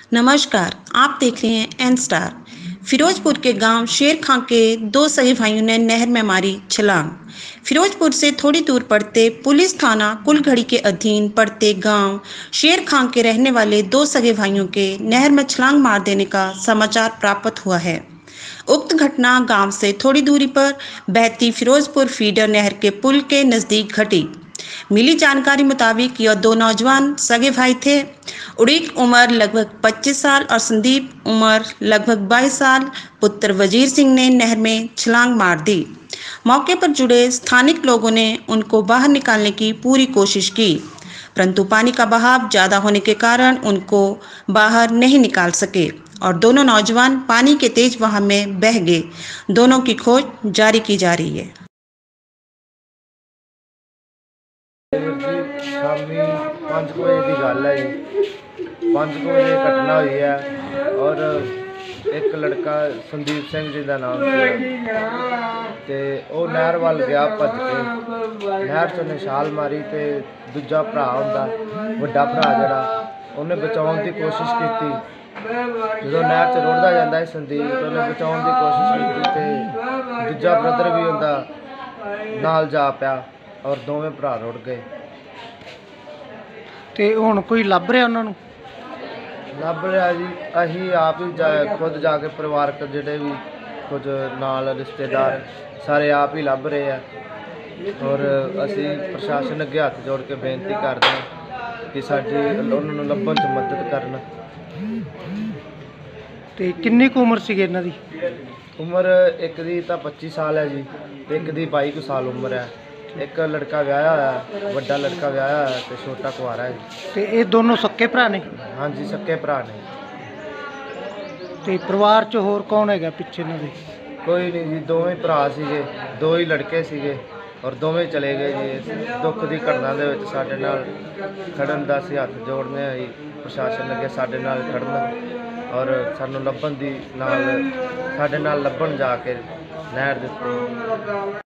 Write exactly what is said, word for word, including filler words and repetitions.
नमस्कार, आप देख रहे हैं एन स्टार। फिरोजपुर के गांव शेर खां के दो सगे भाइयों ने नहर में मारी छलांग। फिरोजपुर से थोड़ी दूर पड़ते पुलिस थाना कुलघड़ी के अधीन पड़ते गांव शेर खां के रहने वाले दो सगे भाइयों के नहर में छलांग मार देने का समाचार प्राप्त हुआ है। उक्त घटना गांव से थोड़ी दूरी पर बहती फिरोजपुर फीडर नहर के पुल के नजदीक घटी। मिली जानकारी मुताबिक यह दो नौजवान सगे भाई थे। उड़ीक उम्र लगभग पच्चीस साल और संदीप उम्र लगभग बाईस साल पुत्र वजीर सिंह ने नहर में छलांग मार दी। मौके पर जुड़े स्थानिक लोगों ने उनको बाहर निकालने की पूरी कोशिश की, परंतु पानी का बहाव ज्यादा होने के कारण उनको बाहर नहीं निकाल सके और दोनों नौजवान पानी के तेज बहाव में बह गए। दोनों की खोज जारी की जा रही है। शामी पाँच बजे की गल है जी। पाँच बजे घटना हुई है और एक लड़का संदीप सिंह जी का नाम से वो नहर वाल गया भज के। नहर चो ने छाल मारी तो दूजा भरा होंदा वड्डा भरा जड़ा उन्हें बचाने की कोशिश की। जो नहर च रुड़दा जांदा है संदीप तो उन्हें बचाने की कोशिश की तो दूजा ब्रदर भी उनका नाल जा पिया और दोवें भरा रुड़ गए। ते हुण कोई लभ रहा उन्होंने? लभ रहा जी, असी आप ही जा खुद जाके परिवारक जिहड़े भी कुछ नाल रिश्तेदार सारे आप ही लभ रहे हैं और असी प्रशासन अगे हथ जोड़ के बेनती करते हैं कि साडी उन्होंने लभण च मदद करन। ते किन्नी कुछ उम्र सी इन्हां दी? उम्र एक दी तां पच्ची साल है जी, एक दी बाई कु साल उम्र है। एक लड़का व्याया होया, वड्डा लड़का व्याया होया ते छोटा कुआरा है। ते ये दोनों सक्के भरा ने? हाँ जी, सक्के भरा ने। ते परिवार च होर कौन है पिछे इन्हां दे? कोई नहीं जी, दोवें भरा सीगे, दो ही लड़के सीगे और दोवें चले गए जी। दुख की घटना दे विच साडे नाल खड़न दा असीं हथ जोड़ने जी, प्रशासन अगे साडे नाल खड़न और सानूं लभण दी नाल साडे नाल लभण जाके नहर दे उत्ते।